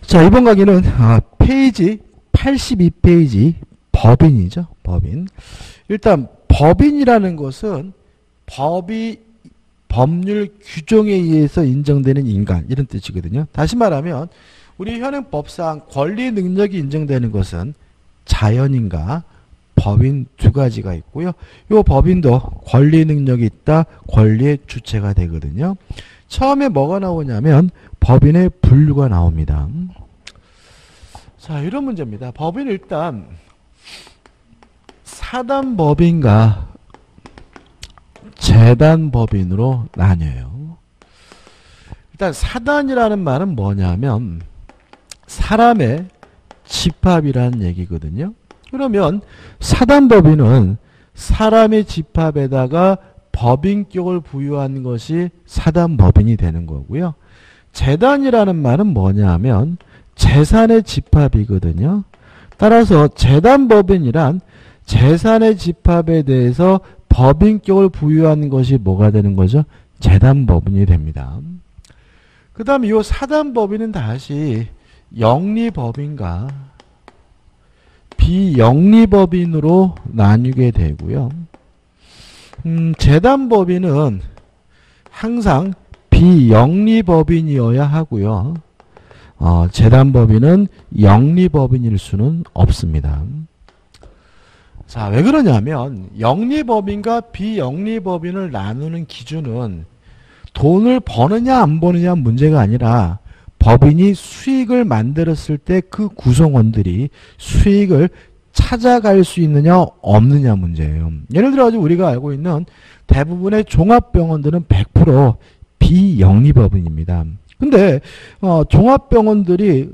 자, 이번 강의는 페이지 82페이지 법인이죠. 법인. 일단 법인이라는 것은 법률 규정에 의해서 인정되는 인간 이런 뜻이거든요. 다시 말하면 우리 현행법상 권리 능력이 인정되는 것은 자연인과 법인 두 가지가 있고요. 이 법인도 권리 능력이 있다. 권리의 주체가 되거든요. 처음에 뭐가 나오냐면 법인의 분류가 나옵니다. 자, 이런 문제입니다. 법인 일단 사단법인과 재단법인으로 나뉘어요. 일단 사단이라는 말은 뭐냐면 사람의 집합이라는 얘기거든요. 그러면 사단법인은 사람의 집합에다가 법인격을 부여한 것이 사단법인이 되는 거고요. 재단이라는 말은 뭐냐면 재산의 집합이거든요. 따라서 재단법인이란 재산의 집합에 대해서 법인격을 부여한 것이 뭐가 되는 거죠? 재단법인이 됩니다. 그 다음에 이 사단법인은 다시 영리법인과 비영리법인으로 나뉘게 되고요. 재단법인은 항상 비영리법인이어야 하고요. 재단법인은 영리법인일 수는 없습니다. 자, 왜 그러냐면 영리법인과 비영리법인을 나누는 기준은 돈을 버느냐 안 버느냐 문제가 아니라 법인이 수익을 만들었을 때 그 구성원들이 수익을 찾아갈 수 있느냐 없느냐 문제예요. 예를 들어 우리가 알고 있는 대부분의 종합병원들은 100% 비영리법인입니다. 근데 종합병원들이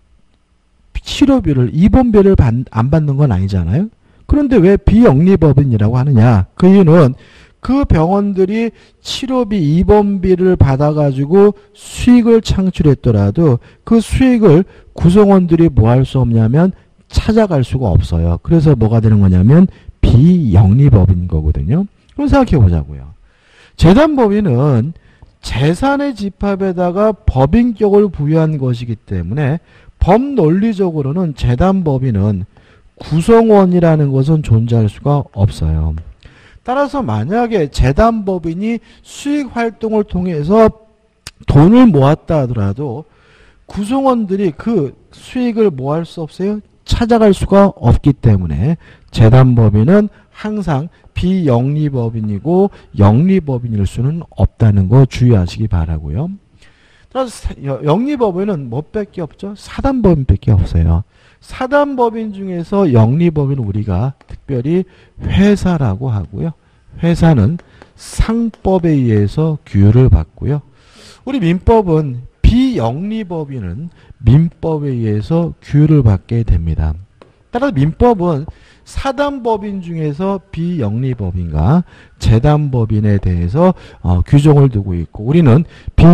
치료비를 입원비를 안 받는 건 아니잖아요. 그런데 왜 비영리법인이라고 하느냐? 그 이유는 그 병원들이 치료비, 입원비를 받아가지고 수익을 창출했더라도 그 수익을 구성원들이 뭐 할 수 없냐면 찾아갈 수가 없어요. 그래서 뭐가 되는 거냐면 비영리법인 거거든요. 그럼 생각해 보자고요. 재단법인은 재산의 집합에다가 법인격을 부여한 것이기 때문에 법논리적으로는 재단법인은 구성원이라는 것은 존재할 수가 없어요. 따라서 만약에 재단법인이 수익활동을 통해서 돈을 모았다 하더라도 구성원들이 그 수익을 뭐 할 수 없어요? 찾아갈 수가 없기 때문에 재단법인은 항상 비영리법인이고 영리법인일 수는 없다는 거 주의하시기 바라고요. 따라서 영리법인은 뭐밖에 없죠? 사단법인밖에 없어요. 사단법인 중에서 영리법인은 우리가 특별히 회사라고 하고요. 회사는 상법에 의해서 규율을 받고요. 우리 민법은 비영리법인은 민법에 의해서 규율을 받게 됩니다. 따라서 민법은 사단법인 중에서 비영리법인과 재단법인에 대해서 규정을 두고 있고 우리는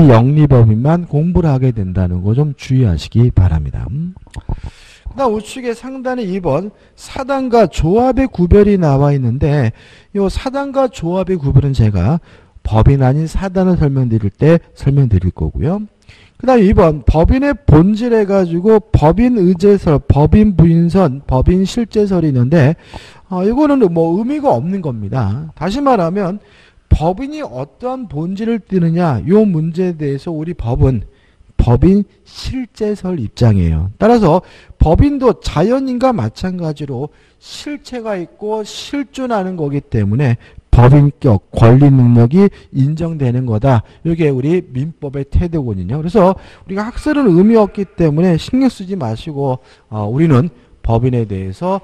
비영리법인만 공부를 하게 된다는 거 좀 주의하시기 바랍니다. 그다음 우측에 상단에 2번 사단과 조합의 구별이 나와 있는데 이 사단과 조합의 구별은 제가 법인 아닌 사단을 설명드릴 때 설명드릴 거고요. 그 다음 2번 법인의 본질 해가지고 법인 의제설, 법인 부인선, 법인 실제설이 있는데 이거는 뭐 의미가 없는 겁니다. 다시 말하면 법인이 어떠한 본질을 띠느냐 이 문제에 대해서 우리 법은 법인 실제설 입장이에요. 따라서 법인도 자연인과 마찬가지로 실체가 있고 실존하는 거기 때문에 법인격, 권리 능력이 인정되는 거다. 이게 우리 민법의 태도거든요. 그래서 우리가 학설은 의미 없기 때문에 신경 쓰지 마시고 우리는 법인에 대해서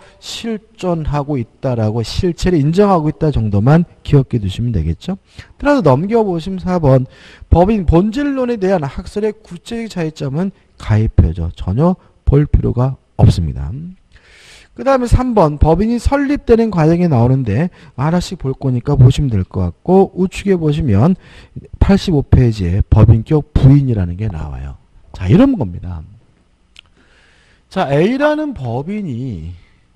실존하고 있다라고 실체를 인정하고 있다 정도만 기억해 두시면 되겠죠. 따라서 넘겨보시면 4번 법인 본질론에 대한 학설의 구체적 차이점은 가입표죠. 전혀 볼 필요가 없습니다. 그 다음에 3번 법인이 설립되는 과정에 나오는데 하나씩 볼 거니까 보시면 될 것 같고 우측에 보시면 85페이지에 법인격 부인이라는 게 나와요. 자, 이런 겁니다. 자, A라는 법인이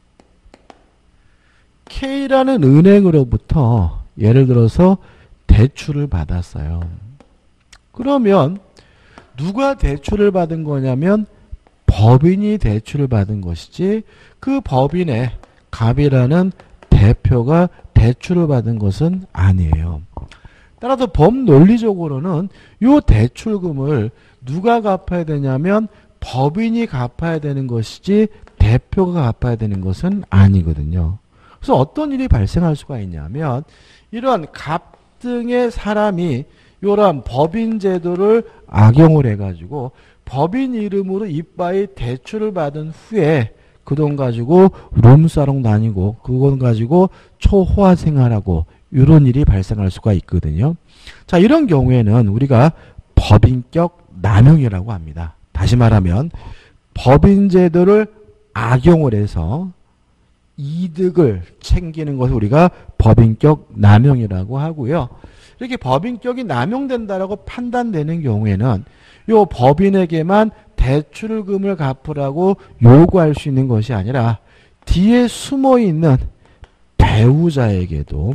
K라는 은행으로부터 예를 들어서 대출을 받았어요. 그러면 누가 대출을 받은 거냐면 법인이 대출을 받은 것이지 그 법인의 갑이라는 대표가 대출을 받은 것은 아니에요. 따라서 법논리적으로는 이 대출금을 누가 갚아야 되냐면 법인이 갚아야 되는 것이지 대표가 갚아야 되는 것은 아니거든요. 그래서 어떤 일이 발생할 수가 있냐면 이런 갑등의 사람이 이러한 법인 제도를 악용을 해가지고 법인 이름으로 이빠이 대출을 받은 후에 그 돈 가지고 룸사롱 다니고 그돈 가지고 초호화 생활하고 이런 일이 발생할 수가 있거든요. 자, 이런 경우에는 우리가 법인격 남용이라고 합니다. 다시 말하면 법인 제도를 악용을 해서 이득을 챙기는 것을 우리가 법인격 남용이라고 하고요. 이렇게 법인격이 남용된다라고 판단되는 경우에는 요 법인에게만 대출금을 갚으라고 요구할 수 있는 것이 아니라 뒤에 숨어 있는 배우자에게도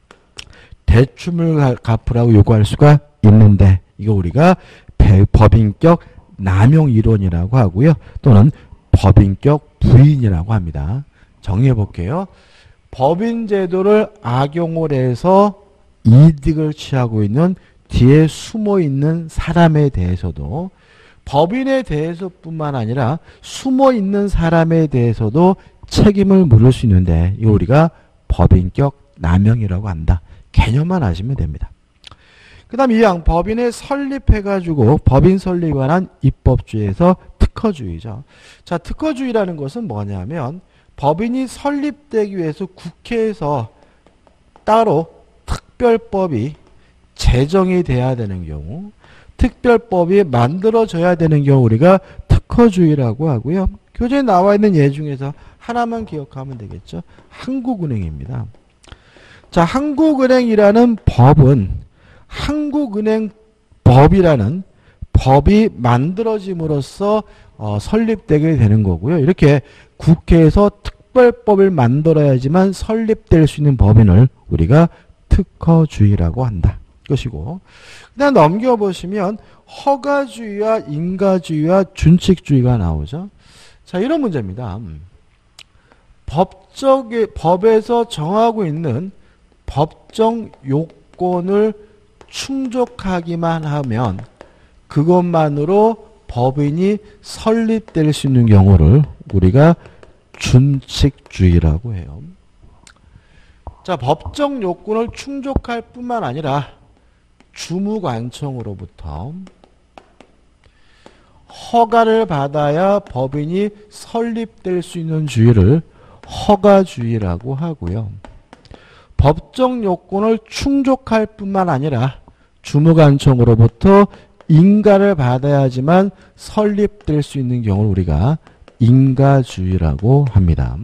대출을 갚으라고 요구할 수가 있는데 이거 우리가 법인격 남용 이론이라고 하고요. 또는 법인격 부인이라고 합니다. 정리해 볼게요. 법인 제도를 악용을 해서 이득을 취하고 있는 뒤에 숨어 있는 사람에 대해서도 법인에 대해서뿐만 아니라 숨어 있는 사람에 대해서도 책임을 물을 수 있는데 이거 우리가 법인격 남용이라고 한다. 개념만 아시면 됩니다. 그 다음 이항 법인에 설립해가지고 법인 설립에 관한 입법주의에서 특허주의죠. 자, 특허주의라는 것은 뭐냐면 법인이 설립되기 위해서 국회에서 따로 특별법이 제정이 돼야 되는 경우 특별법이 만들어져야 되는 경우 우리가 특허주의라고 하고요. 교재에 나와 있는 예 중에서 하나만 기억하면 되겠죠. 한국은행입니다. 자, 한국은행이라는 법은 한국은행법이라는 법이 만들어짐으로써 설립되게 되는 거고요. 이렇게 국회에서 특별법을 만들어야지만 설립될 수 있는 법인을 우리가 특허주의라고 한다. 것이고 그다음 넘겨보시면 허가주의와 인가주의와 준칙주의가 나오죠. 자, 이런 문제입니다. 법에서 정하고 있는 법정 요건을 충족하기만 하면 그것만으로 법인이 설립될 수 있는 경우를 우리가 준칙주의라고 해요. 자, 법정 요건을 충족할 뿐만 아니라 주무관청으로부터 허가를 받아야 법인이 설립될 수 있는 주의를 허가주의라고 하고요. 법정 요건을 충족할 뿐만 아니라 주무관청으로부터 인가를 받아야지만 설립될 수 있는 경우를 우리가 인가주의라고 합니다.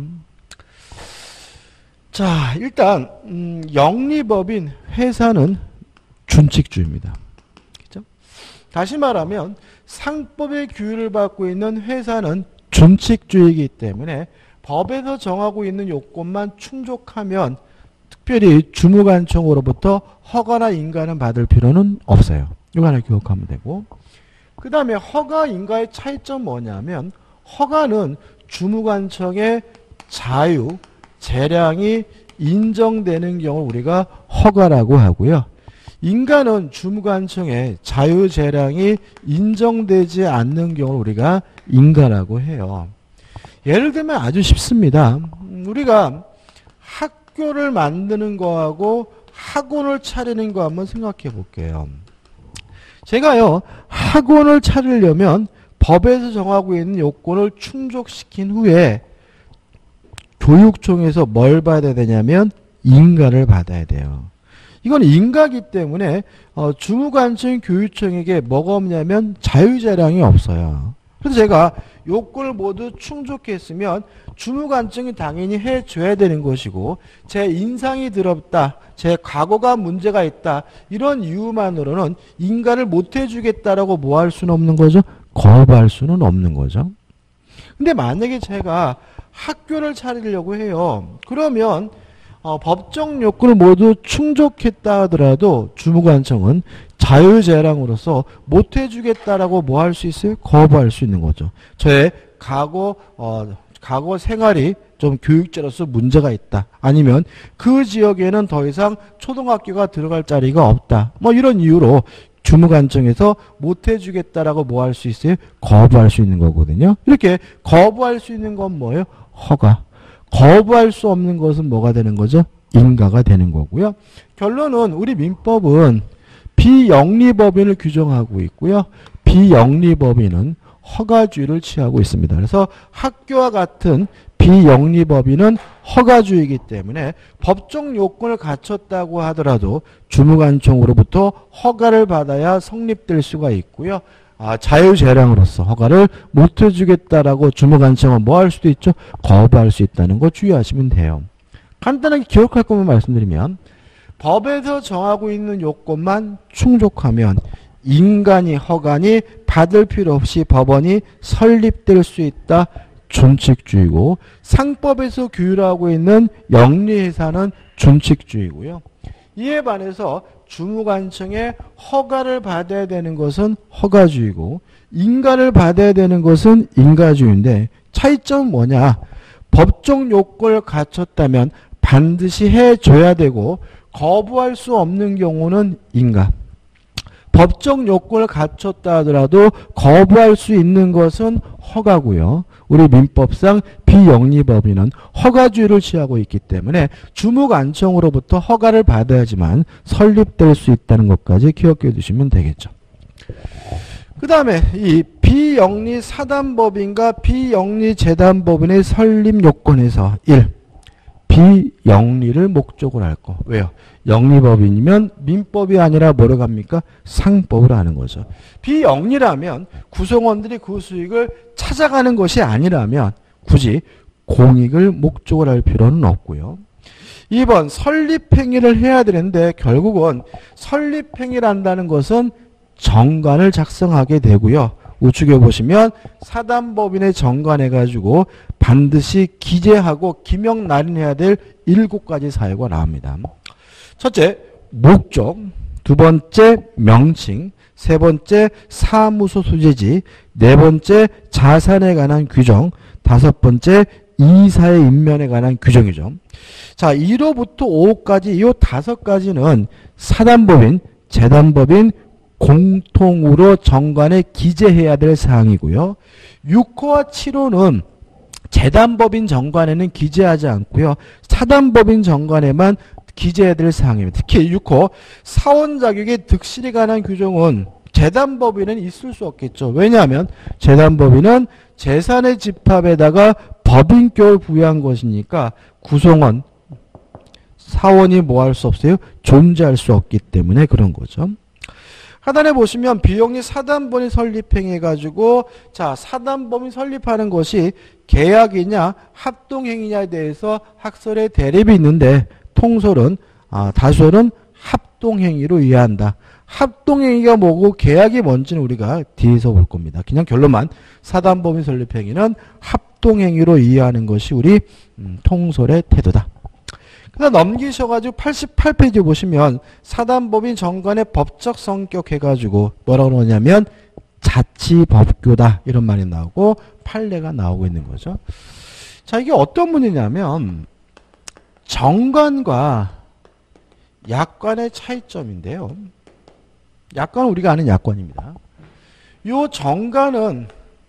자, 일단 영리법인 회사는 준칙주의입니다. 그렇죠? 다시 말하면 상법의 규율을 받고 있는 회사는 준칙주의이기 때문에 법에서 정하고 있는 요건만 충족하면 특별히 주무관청으로부터 허가나 인가는 받을 필요는 없어요. 이거 하나 기억하면 되고 그 다음에 허가, 인가의 차이점 뭐냐면 허가는 주무관청의 자유, 재량이 인정되는 경우 우리가 허가라고 하고요. 인가는 주무관청의 자유, 재량이 인정되지 않는 경우 우리가 인가라고 해요. 예를 들면 아주 쉽습니다. 우리가 학교를 만드는 거하고 학원을 차리는 거 한번 생각해 볼게요. 제가요, 학원을 차리려면 법에서 정하고 있는 요건을 충족시킨 후에 교육청에서 뭘 받아야 되냐면 인가를 받아야 돼요. 이건 인가기 때문에 주무관청 교육청에게 뭐가 없냐면 자유재량이 없어요. 그래서 제가 요건을 모두 충족했으면 주무관청이 당연히 해줘야 되는 것이고 제 인상이 더럽다, 제 과거가 문제가 있다 이런 이유만으로는 인가를 못 해주겠다라고 뭐 할 수는 없는 거죠? 거부할 수는 없는 거죠. 근데 만약에 제가 학교를 차리려고 해요. 그러면 법정 요건을 모두 충족했다 하더라도 주무관청은 자유재량으로서 못 해주겠다라고 뭐 할 수 있어요? 거부할 수 있는 거죠. 저의 과거 생활이 좀 교육자로서 문제가 있다. 아니면 그 지역에는 더 이상 초등학교가 들어갈 자리가 없다. 뭐 이런 이유로 주무관청에서 못 해주겠다라고 뭐 할 수 있어요? 거부할 수 있는 거거든요. 이렇게 거부할 수 있는 건 뭐예요? 허가. 거부할 수 없는 것은 뭐가 되는 거죠? 인가가 되는 거고요. 결론은 우리 민법은 비영리법인을 규정하고 있고요. 비영리법인은 허가주의를 취하고 있습니다. 그래서 학교와 같은 비영리법인은 허가주의이기 때문에 법적 요건을 갖췄다고 하더라도 주무관청으로부터 허가를 받아야 성립될 수가 있고요. 자유재량으로서 허가를 못 해주겠다라고 주무관청은 뭐 할 수도 있죠? 거부할 수 있다는 거 주의하시면 돼요. 간단하게 기억할 것만 말씀드리면 법에서 정하고 있는 요건만 충족하면 인간이 허가니 받을 필요 없이 법원이 설립될 수 있다. 준칙주의고 상법에서 규율하고 있는 영리회사는 준칙주의고요. 이에 반해서 주무관청에 허가를 받아야 되는 것은 허가주의고 인가를 받아야 되는 것은 인가주의인데 차이점은 뭐냐? 법적 요건을 갖췄다면 반드시 해줘야 되고 거부할 수 없는 경우는 인가. 법적 요건을 갖췄다 하더라도 거부할 수 있는 것은 허가고요. 우리 민법상 비영리법인은 허가주의를 취하고 있기 때문에 주무관청으로부터 허가를 받아야지만 설립될 수 있다는 것까지 기억해 두시면 되겠죠. 그 다음에 이 비영리 사단법인과 비영리 재단법인의 설립 요건에서 1. 비영리를 목적으로 할 거. 왜요? 영리법인이면 민법이 아니라 뭐로 갑니까? 상법으로 하는 거죠. 비영리라면 구성원들이 그 수익을 찾아가는 것이 아니라면 굳이 공익을 목적으로 할 필요는 없고요. 2번 설립행위를 해야 되는데 결국은 설립행위를 한다는 것은 정관을 작성하게 되고요. 우측에 보시면 사단법인의 정관해가지고 반드시 기재하고 기명 날인해야 될 7가지 사유가 나옵니다. 첫째, 목적. 두 번째, 명칭. 세 번째, 사무소 소재지. 네 번째, 자산에 관한 규정. 다섯 번째, 이사의 인면에 관한 규정이죠. 자, 1호부터 5호까지 이 5가지는 사단법인, 재단법인, 공통으로 정관에 기재해야 될 사항이고요. 6호와 7호는 재단법인 정관에는 기재하지 않고요. 사단법인 정관에만 기재해야 될 사항입니다. 특히 6호 사원 자격의 득실에 관한 규정은 재단법인은 있을 수 없겠죠. 왜냐하면 재단법인은 재산의 집합에다가 법인격을 부여한 것이니까 구성원, 사원이 뭐 할 수 없어요? 존재할 수 없기 때문에 그런 거죠. 하단에 보시면 비영리 사단법인 설립행위해가지고 자 사단법인 설립하는 것이 계약이냐 합동행위냐에 대해서 학설에 대립이 있는데 통설은 다수는 합동행위로 이해한다. 합동행위가 뭐고 계약이 뭔지는 우리가 뒤에서 볼 겁니다. 그냥 결론만 사단법인 설립행위는 합동행위로 이해하는 것이 우리 통설의 태도다. 그다음 넘기셔가지고 88페이지 보시면 사단법인 정관의 법적 성격 해가지고 뭐라고 그러냐면 자치법규다 이런 말이 나오고 판례가 나오고 있는 거죠. 자, 이게 어떤 문제냐면 정관과 약관의 차이점인데요. 약관은 우리가 아는 약관입니다. 요 정관은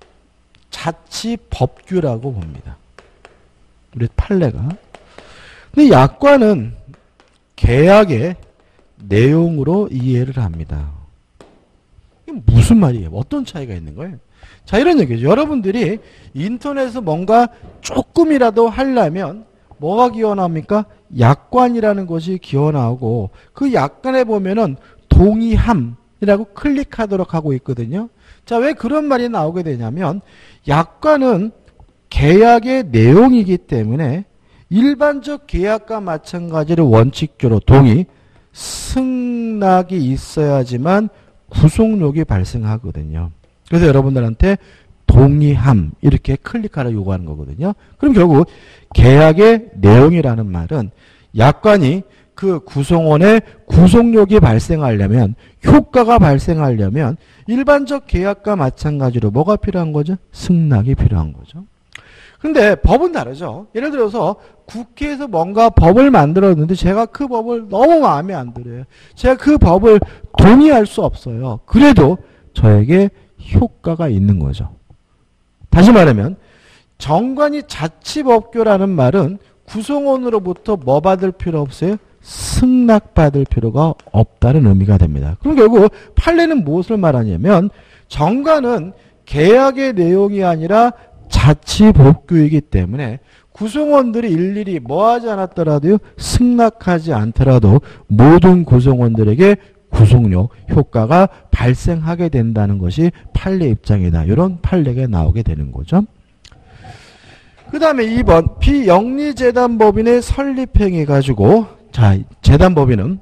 자치법규라고 봅니다. 우리 판례가. 근데 약관은 계약의 내용으로 이해를 합니다. 이게 무슨 말이에요? 어떤 차이가 있는 거예요? 자, 이런 얘기죠. 여러분들이 인터넷에서 뭔가 조금이라도 하려면 뭐가 기어나옵니까? 약관이라는 것이 기어나오고 그 약관에 보면은 동의함이라고 클릭하도록 하고 있거든요. 자, 왜 그런 말이 나오게 되냐면 약관은 계약의 내용이기 때문에 일반적 계약과 마찬가지로 원칙적으로 동의, 승낙이 있어야지만 구속력이 발생하거든요. 그래서 여러분들한테 동의함 이렇게 클릭하라 요구하는 거거든요. 그럼 결국 계약의 내용이라는 말은 약관이 그 구성원의 구속력이 발생하려면, 효과가 발생하려면 일반적 계약과 마찬가지로 뭐가 필요한 거죠? 승낙이 필요한 거죠. 근데 법은 다르죠. 예를 들어서 국회에서 뭔가 법을 만들었는데 제가 그 법을 너무 마음에 안 들어요. 제가 그 법을 동의할 수 없어요. 그래도 저에게 효과가 있는 거죠. 다시 말하면 정관이 자치법규라는 말은 구성원으로부터 뭐 받을 필요 없어요? 승낙받을 필요가 없다는 의미가 됩니다. 그럼 결국 판례는 무엇을 말하냐면 정관은 계약의 내용이 아니라 자치법규이기 때문에 구성원들이 일일이 뭐 하지 않았더라도요, 승낙하지 않더라도 모든 구성원들에게 구속력 효과가 발생하게 된다는 것이 판례 입장이다. 이런 판례가 나오게 되는 거죠. 그 다음에 2번 비영리재단법인의 설립행위 가지고, 자, 재단법인은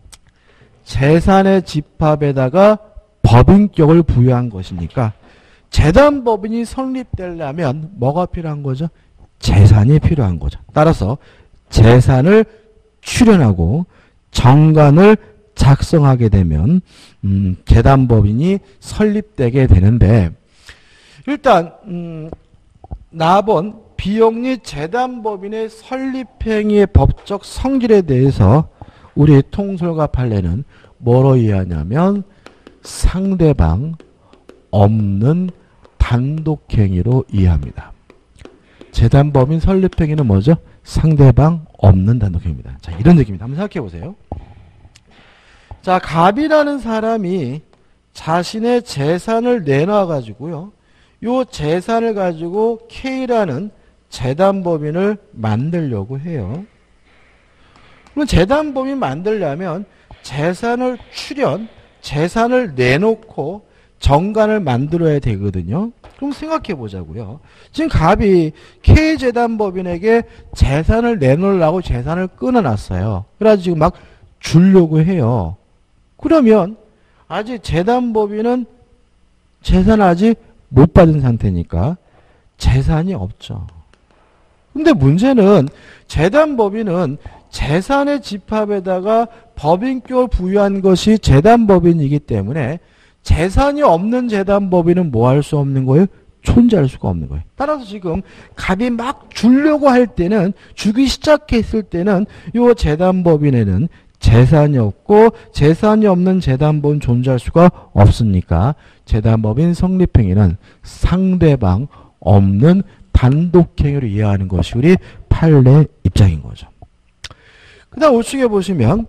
재산의 집합에다가 법인격을 부여한 것이니까 재단법인이 설립되려면 뭐가 필요한 거죠? 재산이 필요한 거죠. 따라서 재산을 출연하고 정관을 작성하게 되면 재단법인이 설립되게 되는데, 일단 나번 비영리 재단법인의 설립행위의 법적 성질에 대해서 우리 통솔과 판례는 뭐로 이해하냐면 상대방 없는 단독행위로 이해합니다. 재단법인 설립행위는 뭐죠? 상대방 없는 단독행위입니다. 자, 이런 얘기입니다. 한번 생각해 보세요. 자, 갑이라는 사람이 자신의 재산을 내놔 가지고요, 요 재산을 가지고 K라는 재단법인을 만들려고 해요. 그럼 재단법인 만들려면 재산을 출연, 재산을 내놓고 정관을 만들어야 되거든요. 그럼 생각해 보자고요. 지금 갑이 K재단법인에게 재산을 내놓으려고 재산을 끊어놨어요. 그래가지고 지금 막 주려고 해요. 그러면 아직 재단법인은 재산을 아직 못 받은 상태니까 재산이 없죠. 근데 문제는 재단법인은 재산의 집합에다가 법인격을 부여한 것이 재단법인이기 때문에 재산이 없는 재단법인은 뭐 할 수 없는 거예요? 존재할 수가 없는 거예요. 따라서 지금 갑이 막 주려고 할 때는, 주기 시작했을 때는 이 재단법인에는 재산이 없고 재산이 없는 재단법인 존재할 수가 없으니까 재단법인 성립행위는 상대방 없는 단독행위로 이해하는 것이 우리 판례 입장인 거죠. 그 다음 우측에 보시면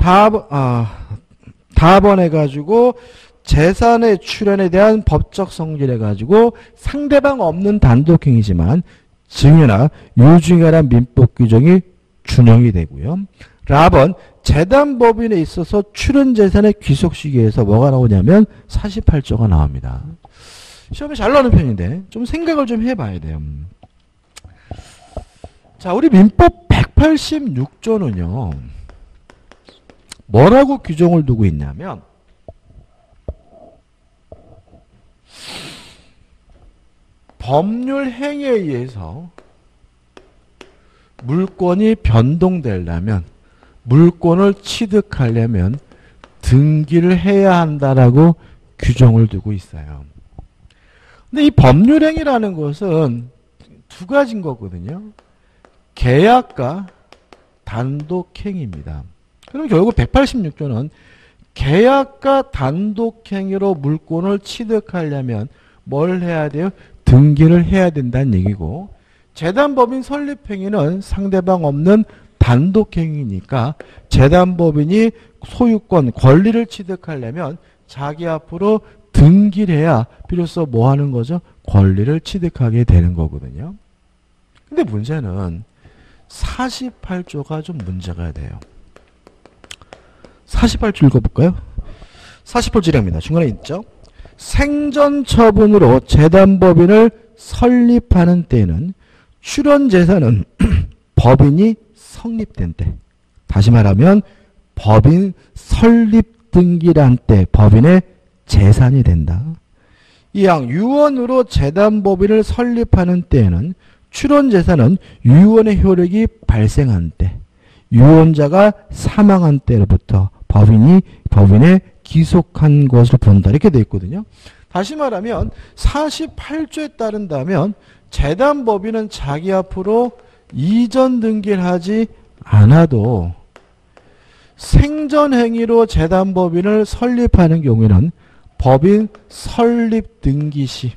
답원 해가지고 재산의 출연에 대한 법적 성질 해가지고 상대방 없는 단독행위지만 증여나 유증에 대한 민법 규정이 준용이 되고요. 라번 재단법인에 있어서 출연재산의 귀속시기에서 뭐가 나오냐면 48조가 나옵니다. 시험에 잘 나오는 편인데 좀 생각을 좀 해봐야 돼요. 자, 우리 민법 186조는요. 뭐라고 규정을 두고 있냐면 법률 행위에 의해서 물권이 변동되려면, 물권을 취득하려면 등기를 해야 한다라고 규정을 두고 있어요. 근데 이 법률행위라는 것은 두 가지인 거거든요. 계약과 단독행위입니다. 그럼 결국 186조는 계약과 단독행위로 물권을 취득하려면 뭘 해야 돼요? 등기를 해야 된다는 얘기고, 재단법인 설립행위는 상대방 없는 단독행위니까 재단법인이 소유권, 권리를 취득하려면 자기 앞으로 등기를 해야 비로소 뭐 하는 거죠? 권리를 취득하게 되는 거거든요. 근데 문제는 48조가 좀 문제가 돼요. 48조 읽어볼까요? 48조랍니다. 중간에 있죠? 생전처분으로 재단법인을 설립하는 때에는 출연재산은 법인이 성립된 때, 다시 말하면 법인 설립등기란 때 법인의 재산이 된다. 이양 유언으로 재단법인을 설립하는 때에는 출연재산은 유언의 효력이 발생한 때, 유언자가 사망한 때로부터 법인의 기속한 것을 본다. 이렇게 돼 있거든요. 다시 말하면 48조에 따른다면 재단법인은 자기 앞으로 이전 등기를 하지 않아도 생전행위로 재단법인을 설립하는 경우에는 법인 설립 등기 시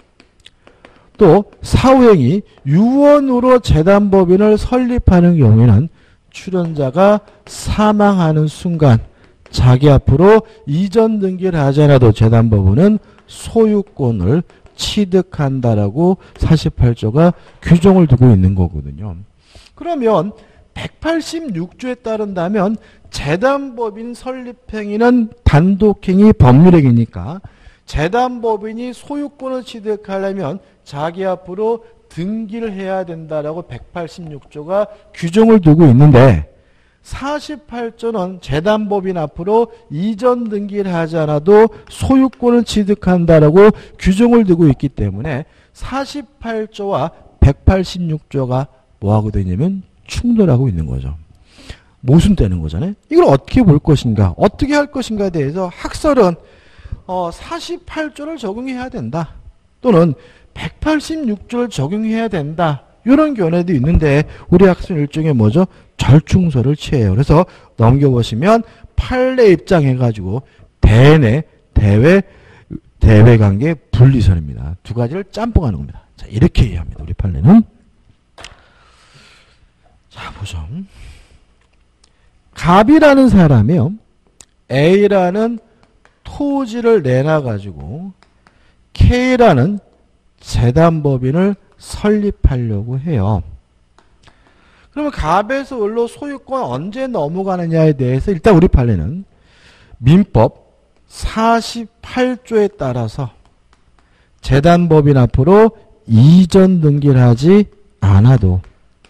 또 사후행위 유언으로 재단법인을 설립하는 경우에는 출연자가 사망하는 순간 자기 앞으로 이전 등기를 하지 않아도 재단법인은 소유권을 취득한다라고 48조가 규정을 두고 있는 거거든요. 그러면 186조에 따른다면 재단법인 설립행위는 단독행위 법률행위니까 재단법인이 소유권을 취득하려면 자기 앞으로 등기를 해야 된다라고 186조가 규정을 두고 있는데 48조는 재단법인 앞으로 이전 등기를 하지 않아도 소유권을 취득한다라고 규정을 두고 있기 때문에 48조와 186조가 뭐하고 되냐면 충돌하고 있는 거죠. 모순되는 거잖아요. 이걸 어떻게 볼 것인가, 어떻게 할 것인가에 대해서 학설은 48조를 적용해야 된다. 또는 186조를 적용해야 된다. 이런 견해도 있는데 우리 학생은 일종의 뭐죠? 절충설을 취해요. 그래서 넘겨보시면 판례 입장해가지고 대내, 대외관계 분리설입니다. 두 가지를 짬뽕하는 겁니다. 자, 이렇게 이해합니다. 우리 판례는. 자, 보죠. 갑이라는 사람이요. A라는 토지를 내놔가지고 K라는 재단법인을 설립하려고 해요. 그러면 갑에서 을로 소유권 언제 넘어가느냐에 대해서 일단 우리 판례는 민법 48조에 따라서 재단법인 앞으로 이전 등기를 하지 않아도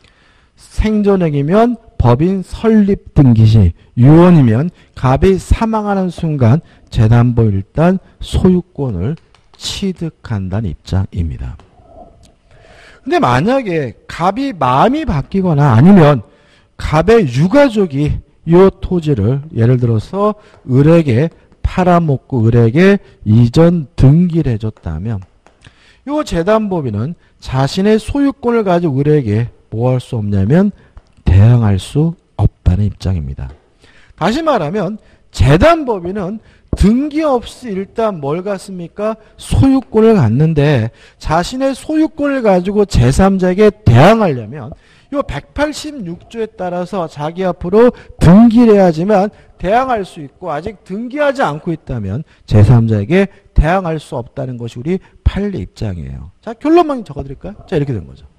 생전행이면 법인 설립 등기 시 유언이면 갑이 사망하는 순간 재단법인 일단 소유권을 취득한다는 입장입니다. 근데 만약에 갑이 마음이 바뀌거나 아니면 갑의 유가족이 이 토지를 예를 들어서 을에게 팔아먹고 을에게 이전 등기를 해줬다면 이 재단법인은 자신의 소유권을 가지고 을에게 뭐 할 수 없냐면 대항할 수 없다는 입장입니다. 다시 말하면 재단법인은 등기 없이 일단 뭘 갖습니까? 소유권을 갖는데 자신의 소유권을 가지고 제3자에게 대항하려면 이 186조에 따라서 자기 앞으로 등기를 해야지만 대항할 수 있고 아직 등기하지 않고 있다면 제3자에게 대항할 수 없다는 것이 우리 판례 입장이에요. 자, 결론만 적어드릴까요? 자, 이렇게 된 거죠.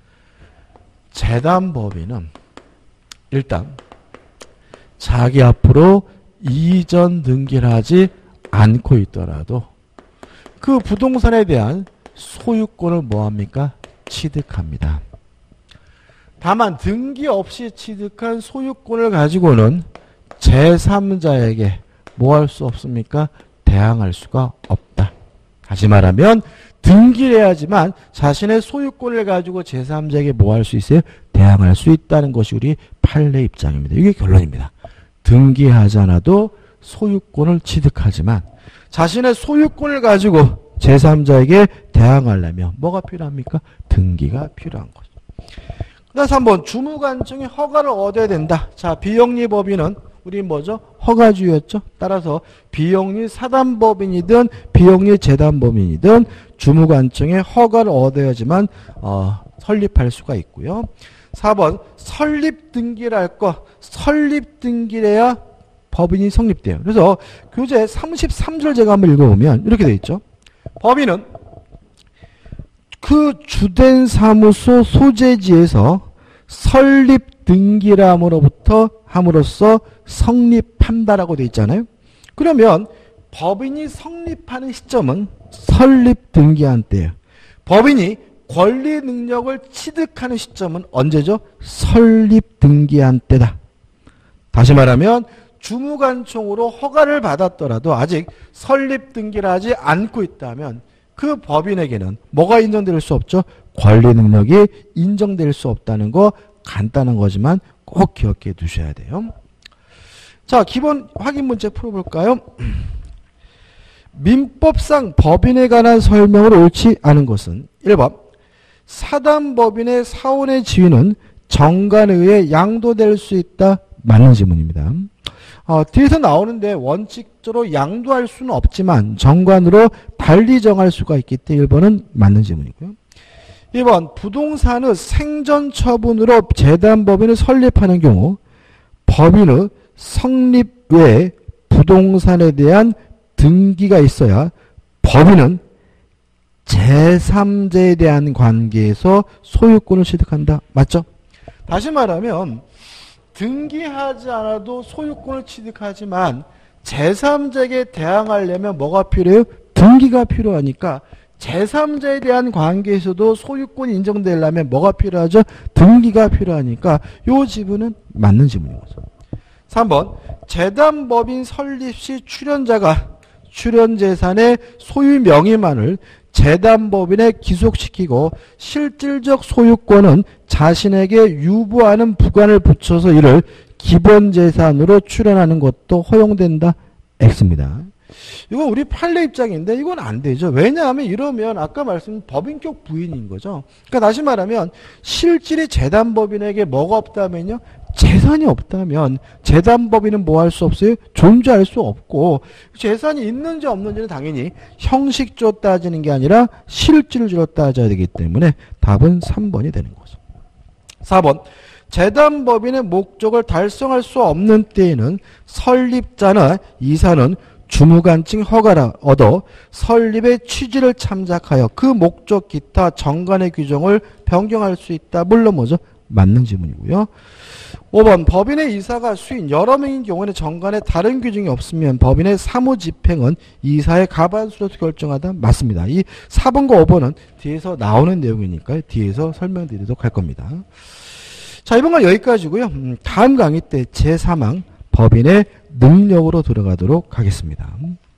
재단법인은 일단 자기 앞으로 이전 등기를 하지 않고 있더라도 그 부동산에 대한 소유권을 뭐합니까? 취득합니다. 다만 등기 없이 취득한 소유권을 가지고는 제3자에게 뭐 할 수 없습니까? 대항할 수가 없다. 다시 말하면 등기를 해야지만 자신의 소유권을 가지고 제3자에게 뭐 할 수 있어요? 대항할 수 있다는 것이 우리 판례 입장입니다. 이게 결론입니다. 등기하지 않아도 소유권을 취득하지만 자신의 소유권을 가지고 제3자에게 대항하려면 뭐가 필요합니까? 등기가 필요한 거죠. 그래서 한번 주무관청의 허가를 얻어야 된다. 자, 비영리법인은 우리 뭐죠? 허가주의였죠. 따라서 비영리 사단법인이든 비영리 재단법인이든 주무관청의 허가를 얻어야지만 설립할 수가 있고요. 4번 설립등기를 할 거. 설립등기를 해야 법인이 성립돼요. 그래서 교재 33절 제가 한번 읽어보면 이렇게 되어 있죠. 법인은 그 주된 사무소 소재지에서 설립 등기를 함으로써 성립한다라고 되어 있잖아요. 그러면 법인이 성립하는 시점은 설립 등기한 때예요. 법인이 권리 능력을 취득하는 시점은 언제죠? 설립 등기한 때다. 다시 말하면 주무관청으로 허가를 받았더라도 아직 설립 등기를 하지 않고 있다면 그 법인에게는 뭐가 인정될 수 없죠? 권리 능력이 인정될 수 없다는 거 간단한 거지만 꼭 기억해 두셔야 돼요. 자, 기본 확인 문제 풀어볼까요? 민법상 법인에 관한 설명으로 옳지 않은 것은 1번 사단법인의 사원의 지위는 정관에 의해 양도될 수 있다. 맞는 지문입니다. 뒤에서 나오는데 원칙적으로 양도할 수는 없지만 정관으로 달리 정할 수가 있기 때문에 1번은 맞는 지문이고요. 2번 부동산의 생전 처분으로 재단법인을 설립하는 경우 법인의 성립 외에 부동산에 대한 등기가 있어야 법인은 제3자에 대한 관계에서 소유권을 취득한다. 맞죠? 다시 말하면 등기하지 않아도 소유권을 취득하지만 제3자에게 대항하려면 뭐가 필요해요? 등기가 필요하니까 제3자에 대한 관계에서도 소유권이 인정되려면 뭐가 필요하죠? 등기가 필요하니까 이 지분은 맞는 지분인 거죠. 3번 재단법인 설립 시 출연자가 출연재산의 소유 명의만을 재단법인에 기속시키고 실질적 소유권은 자신에게 유보하는 부관을 붙여서 이를 기본재산으로 출연하는 것도 허용된다. X입니다. 이건 우리 판례 입장인데 이건 안 되죠. 왜냐하면 이러면 아까 말씀드린 법인격 부인인 거죠. 그러니까 다시 말하면 실질이 재단법인에게 뭐가 없다면요. 재산이 없다면 재단법인은 뭐 할 수 없어요? 존재할 수 없고 재산이 있는지 없는지는 당연히 형식적으로 따지는 게 아니라 실질적으로 따져야 되기 때문에 답은 3번이 되는 거죠. 4번 재단법인의 목적을 달성할 수 없는 때에는 설립자나 이사는 주무관청 허가를 얻어 설립의 취지를 참작하여 그 목적 기타 정관의 규정을 변경할 수 있다. 물론 뭐죠? 맞는 지문이고요. 5번 법인의 이사가 수인 여러 명인 경우에는 정관에 다른 규정이 없으면 법인의 사무집행은 이사의 가반수로 결정하다. 맞습니다. 이 4번과 5번은 뒤에서 나오는 내용이니까 뒤에서 설명드리도록 할 겁니다. 자, 이번 건 여기까지고요. 다음 강의 때 제3항 법인의 능력으로 들어가도록 하겠습니다.